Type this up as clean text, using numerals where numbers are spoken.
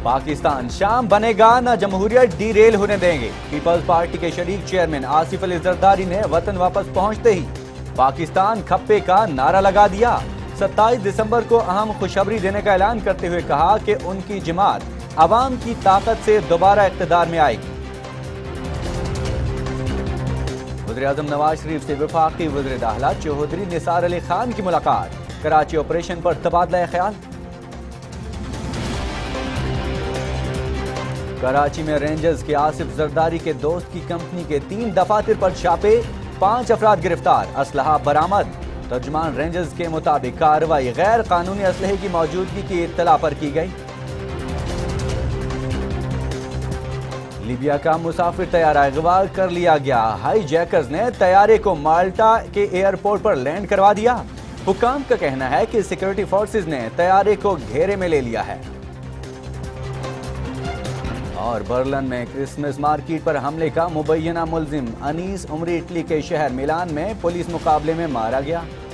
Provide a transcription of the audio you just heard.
पाकिस्तान शाम बनेगा न जमहूरियत डीरेल होने देंगे। पीपल्स पार्टी के शरीक चेयरमैन आसिफ अली जरदारी ने वतन वापस पहुंचते ही पाकिस्तान खप्पे का नारा लगा दिया। 27 दिसंबर को अहम खुशखबरी देने का ऐलान करते हुए कहा कि उनकी जमात अवाम की ताकत से दोबारा इख्तिदार में आएगी। वज़ीर-ए-आज़म नवाज शरीफ से वफाकी वज़ीर दाखिला चौधरी निसार अली खान की मुलाकात। कराची ऑपरेशन पर तबादला ख्याल। कराची में रेंजर्स के आसिफ जरदारी के दोस्त की कंपनी के 3 दफातर पर छापे, 5 अफराद गिरफ्तार, असलहा बरामद। तर्जुमान रेंजर्स के मुताबिक कार्रवाई गैर कानूनी असलहे की मौजूदगी की इत्तला पर की गई। लीबिया का मुसाफिर तैयारा अगवा कर लिया गया। हाई जैकर्स ने तैयारे को माल्टा के एयरपोर्ट पर लैंड करवा दिया। हुकाम का कहना है कि सिक्योरिटी फोर्सेज ने तैयारे को घेरे में ले लिया है। और बर्लिन में क्रिसमस मार्केट पर हमले का मुबैना मुलजिम अनीस उमरी इटली के शहर मिलान में पुलिस मुकाबले में मारा गया।